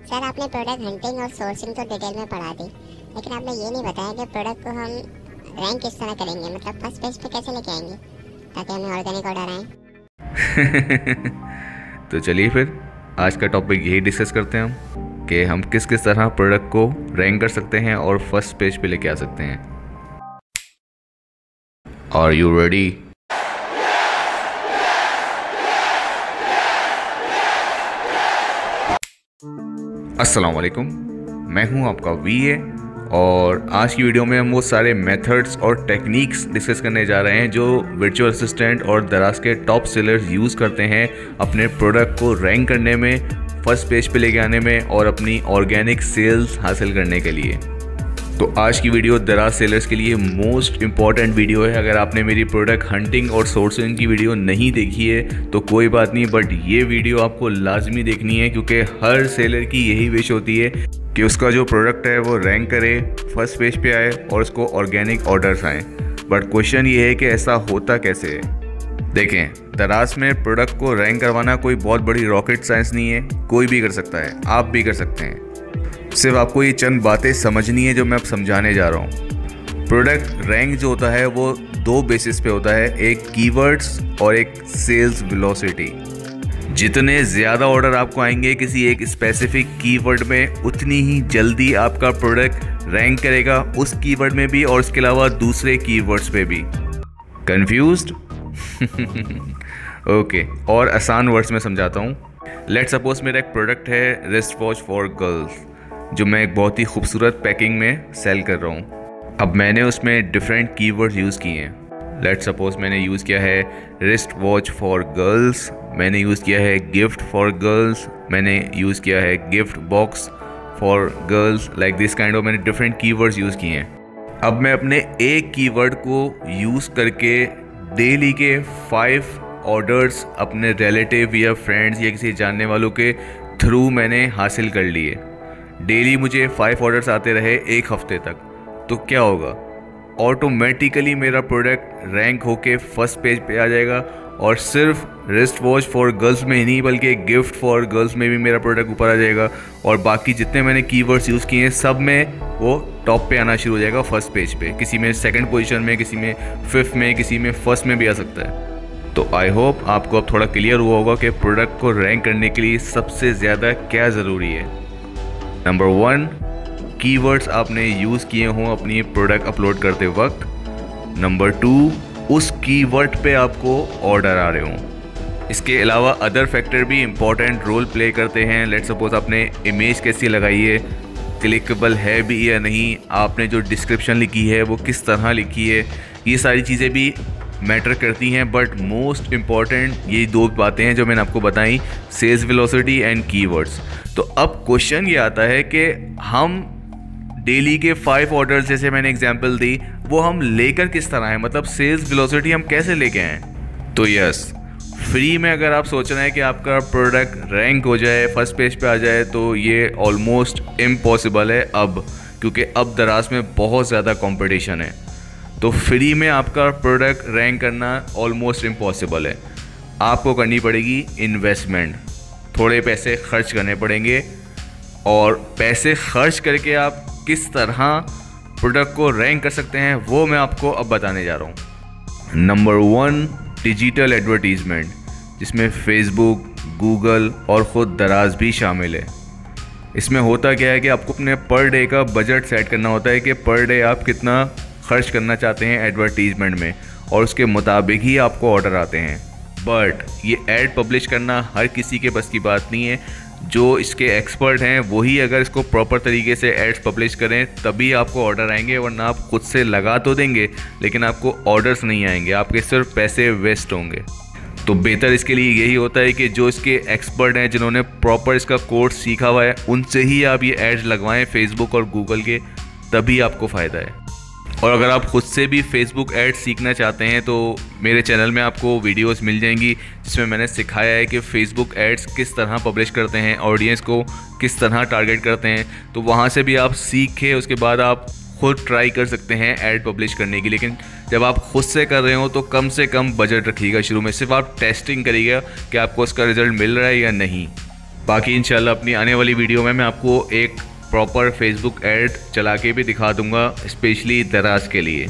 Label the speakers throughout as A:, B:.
A: Sir आपने product hunting और sourcing तो डिटेल में पढ़ा दी, लेकिन आपने ये नहीं बताया कि प्रोडक्ट को हम रैंक किस तरह करेंगे, मतलब फर्स्ट पेज पे कैसे लेके आएंगे ताकि हमें ऑर्गेनिक ऑर्डर आए।
B: तो चलिए फिर आज का टॉपिक यही डिस्कस करते हैं हम कि हम किस किस तरह प्रोडक्ट को रैंक कर सकते हैं और फर्स्ट पेज पे लेके आ सकते हैं। Are you ready? अस्सलाम वालेकुम, मैं हूं आपका वीए और आज की वीडियो में हम वो सारे मेथड्स और टेक्निक्स डिस्कस करने जा रहे हैं जो वर्चुअल असिस्टेंट और दराज के टॉप सेलर्स यूज़ करते हैं अपने प्रोडक्ट को रैंक करने में, फर्स्ट पेज पे लेके आने में और अपनी ऑर्गेनिक सेल्स हासिल करने के लिए। तो आज की वीडियो दराज सेलर्स के लिए मोस्ट इम्पॉर्टेंट वीडियो है। अगर आपने मेरी प्रोडक्ट हंटिंग और सोर्सिंग की वीडियो नहीं देखी है तो कोई बात नहीं, बट ये वीडियो आपको लाजमी देखनी है क्योंकि हर सेलर की यही विश होती है कि उसका जो प्रोडक्ट है वो रैंक करे, फर्स्ट पेज पे आए और उसको ऑर्गेनिक ऑर्डर्स आएँ। बट क्वेश्चन ये है कि ऐसा होता कैसे है। देखें, दराज में प्रोडक्ट को रैंक करवाना कोई बहुत बड़ी रॉकेट साइंस नहीं है, कोई भी कर सकता है, आप भी कर सकते हैं। सिर्फ आपको ये चंद बातें समझनी है जो मैं अब समझाने जा रहा हूँ। प्रोडक्ट रैंक जो होता है वो दो बेसिस पे होता है, एक कीवर्ड्स और एक सेल्स वेलोसिटी। जितने ज़्यादा ऑर्डर आपको आएंगे किसी एक स्पेसिफिक कीवर्ड में, उतनी ही जल्दी आपका प्रोडक्ट रैंक करेगा उस कीवर्ड में भी और इसके अलावा दूसरे कीवर्ड्स पे भी। कंफ्यूज्ड? ओके, और आसान वर्ड्स में समझाता हूँ। लेट सपोज मेरा एक प्रोडक्ट है रिस्ट वॉच फॉर गर्ल्स जो मैं एक बहुत ही खूबसूरत पैकिंग में सेल कर रहा हूँ। अब मैंने उसमें डिफरेंट कीवर्ड्स यूज़ किए हैं। लेट सपोज मैंने यूज़ किया है रिस्ट वॉच फॉर गर्ल्स, मैंने यूज़ किया है गिफ्ट फॉर गर्ल्स, मैंने यूज़ किया है gift box for girls, like this kind of मैंने डिफरेंट कीवर्ड्स यूज़ किए हैं। अब मैं अपने एक कीवर्ड को यूज़ करके डेली के 5 ऑर्डर्स अपने रिलेटिव या फ्रेंड्स या किसी जानने वालों के थ्रू मैंने हासिल कर लिए। डेली मुझे 5 ऑर्डर्स आते रहे एक हफ्ते तक, तो क्या होगा, ऑटोमेटिकली मेरा प्रोडक्ट रैंक होके फर्स्ट पेज पे आ जाएगा। और सिर्फ रिस्ट वॉच फॉर गर्ल्स में ही नहीं बल्कि गिफ्ट फॉर गर्ल्स में भी मेरा प्रोडक्ट ऊपर आ जाएगा और बाकी जितने मैंने कीवर्ड्स यूज़ किए हैं सब में वो टॉप पे आना शुरू हो जाएगा फर्स्ट पेज पे। किसी में सेकंड पोजीशन में, किसी में 5th में, किसी में फर्स्ट में भी आ सकता है। तो आई होप आपको अब थोड़ा क्लियर हुआ होगा कि प्रोडक्ट को रैंक करने के लिए सबसे ज़्यादा क्या ज़रूरी है। नंबर 1, कीवर्ड्स आपने यूज़ किए हों अपनी प्रोडक्ट अपलोड करते वक्त। नंबर 2, उस कीवर्ड पे आपको ऑर्डर आ रहे हों। इसके अलावा अदर फैक्टर भी इम्पॉर्टेंट रोल प्ले करते हैं। लेट सपोज आपने इमेज कैसी लगाई है, क्लिकेबल है भी या नहीं, आपने जो डिस्क्रिप्शन लिखी है वो किस तरह लिखी है, ये सारी चीज़ें भी मैटर करती हैं। बट मोस्ट इम्पॉर्टेंट ये 2 बातें हैं जो मैंने आपको बताई, सेल्स वेलोसिटी एंड कीवर्ड्स। तो अब क्वेश्चन ये आता है कि हम डेली के 5 ऑर्डर्स जैसे मैंने एग्जांपल दी वो हम लेकर किस तरह हैं, मतलब सेल्स वेलोसिटी हम कैसे लेके आएँ। तो यस, फ्री में अगर आप सोच रहे हैं कि आपका प्रोडक्ट रैंक हो जाए, फर्स्ट पेज पे आ जाए, तो ये ऑलमोस्ट इम्पॉसिबल है अब, क्योंकि अब दराज में बहुत ज़्यादा कंपटीशन है। तो फ्री में आपका प्रोडक्ट रैंक करना ऑलमोस्ट इम्पॉसिबल है। आपको करनी पड़ेगी इन्वेस्टमेंट, थोड़े पैसे खर्च करने पड़ेंगे और पैसे खर्च करके आप किस तरह प्रोडक्ट को रैंक कर सकते हैं वो मैं आपको अब बताने जा रहा हूँ। नंबर 1, डिजिटल एडवर्टीज़मेंट, जिसमें फेसबुक, गूगल और ख़ुद दराज भी शामिल है। इसमें होता क्या है कि आपको अपने पर डे का बजट सेट करना होता है कि पर डे आप कितना खर्च करना चाहते हैं एडवर्टीज़मेंट में और उसके मुताबिक ही आपको ऑर्डर आते हैं। बट ये ऐड पब्लिश करना हर किसी के बस की बात नहीं है। जो इसके एक्सपर्ट हैं वही अगर इसको प्रॉपर तरीके से एड्स पब्लिश करें तभी आपको ऑर्डर आएंगे, वरना आप खुद से लगा तो देंगे लेकिन आपको ऑर्डर्स नहीं आएंगे, आपके सिर्फ पैसे वेस्ट होंगे। तो बेहतर इसके लिए यही होता है कि जो इसके एक्सपर्ट हैं, जिन्होंने प्रॉपर इसका कोर्स सीखा हुआ है, उनसे ही आप ये एड्स लगवाएं फेसबुक और गूगल के, तभी आपको फ़ायदा है। और अगर आप खुद से भी फेसबुक एड्स सीखना चाहते हैं तो मेरे चैनल में आपको वीडियोस मिल जाएंगी जिसमें मैंने सिखाया है कि फेसबुक एड्स किस तरह पब्लिश करते हैं, ऑडियंस को किस तरह टारगेट करते हैं। तो वहाँ से भी आप सीखे, उसके बाद आप खुद ट्राई कर सकते हैं ऐड पब्लिश करने की। लेकिन जब आप खुद से कर रहे हो तो कम से कम बजट रखिएगा शुरू में, सिर्फ आप टेस्टिंग करिएगा कि आपको उसका रिज़ल्ट मिल रहा है या नहीं। बाकी इंशाल्लाह अपनी आने वाली वीडियो में मैं आपको एक प्रॉपर फेसबुक ऐड चला के भी दिखा दूंगा, स्पेशली दराज के लिए।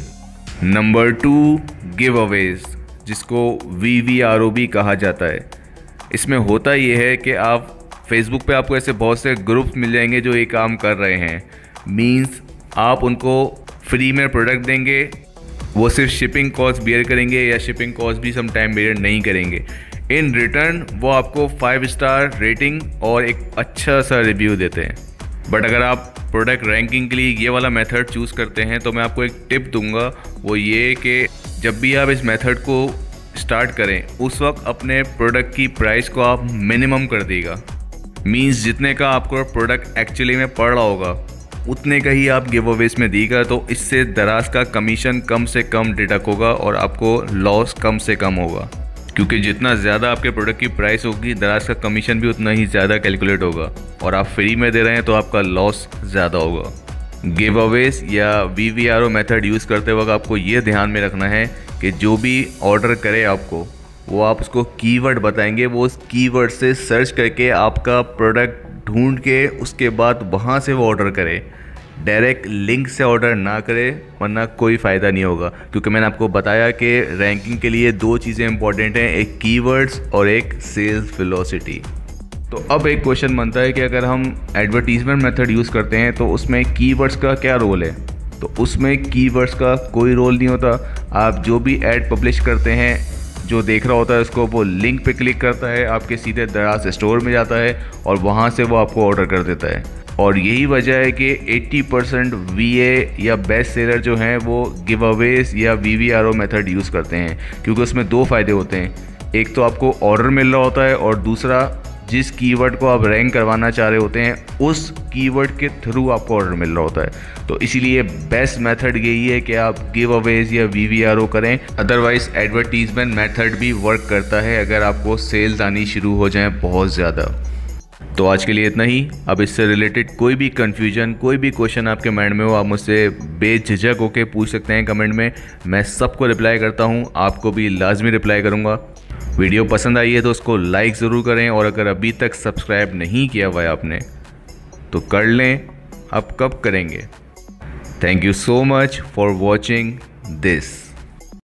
B: नंबर 2, गिव अवेज, जिसको VVRO भी कहा जाता है। इसमें होता ये है कि आप फेसबुक पे आपको ऐसे बहुत से ग्रुप्स मिल जाएंगे जो ये काम कर रहे हैं। मींस आप उनको फ्री में प्रोडक्ट देंगे, वो सिर्फ शिपिंग कॉस्ट बियर करेंगे या शिपिंग कॉस्ट भी सम टाइम बियर नहीं करेंगे। इन रिटर्न वो आपको 5 स्टार रेटिंग और एक अच्छा सा रिव्यू देते हैं। बट अगर आप प्रोडक्ट रैंकिंग के लिए ये वाला मेथड चूज़ करते हैं तो मैं आपको एक टिप दूंगा, वो ये कि जब भी आप इस मेथड को स्टार्ट करें उस वक्त अपने प्रोडक्ट की प्राइस को आप मिनिमम कर देगा। मींस जितने का आपको प्रोडक्ट एक्चुअली में पड़ रहा होगा उतने का ही आप गिव अवेज में दीगा, तो इससे दराज का कमीशन कम से कम डिडक्ट होगा और आपको लॉस कम से कम होगा, क्योंकि जितना ज़्यादा आपके प्रोडक्ट की प्राइस होगी दराज का कमीशन भी उतना ही ज़्यादा कैलकुलेट होगा, और आप फ्री में दे रहे हैं तो आपका लॉस ज़्यादा होगा। गिव अवेज या VVRO मेथड यूज़ करते वक्त आपको ये ध्यान में रखना है कि जो भी ऑर्डर करे आपको, वो आप उसको कीवर्ड बताएंगे, वो उस कीवर्ड से सर्च करके आपका प्रोडक्ट ढूंढ के उसके बाद वहाँ से वो ऑर्डर करे। डायरेक्ट लिंक से ऑर्डर ना करे, वरना कोई फ़ायदा नहीं होगा, क्योंकि मैंने आपको बताया कि रैंकिंग के लिए 2 चीज़ें इंपॉर्टेंट हैं, एक कीवर्ड्स और एक सेल्स वेलोसिटी। तो अब एक क्वेश्चन बनता है कि अगर हम एडवर्टीजमेंट मेथड यूज़ करते हैं तो उसमें कीवर्ड्स का क्या रोल है? तो उसमें कीवर्ड्स का कोई रोल नहीं होता। आप जो भी ऐड पब्लिश करते हैं, जो देख रहा होता है उसको वो लिंक पे क्लिक करता है, आपके सीधे दराज स्टोर में जाता है और वहाँ से वो आपको ऑर्डर कर देता है। और यही वजह है कि 80% VA या बेस्ट सेलर जो हैं वो गिव अवेज या VVRO मेथड यूज़ करते हैं, क्योंकि उसमें 2 फ़ायदे होते हैं। एक तो आपको ऑर्डर मिल रहा होता है, और दूसरा जिस कीवर्ड को आप रैंक करवाना चाह रहे होते हैं उस कीवर्ड के थ्रू आपको ऑर्डर मिल रहा होता है। तो इसीलिए बेस्ट मेथड यही है कि आप गिव अवेज या VVRO करें। अदरवाइज एडवर्टीजमेंट मेथड भी वर्क करता है अगर आपको सेल्स आनी शुरू हो जाए बहुत ज़्यादा। तो आज के लिए इतना ही। अब इससे रिलेटेड कोई भी कन्फ्यूजन, कोई भी क्वेश्चन आपके माइंड में हो, आप मुझसे बेझिझक होकर पूछ सकते हैं कमेंट में। मैं सबको रिप्लाई करता हूँ, आपको भी लाजमी रिप्लाई करूँगा। वीडियो पसंद आई है तो उसको लाइक ज़रूर करें, और अगर अभी तक सब्सक्राइब नहीं किया हुआ है आपने तो कर लें। अब कब करेंगे? Thank you so much for watching this.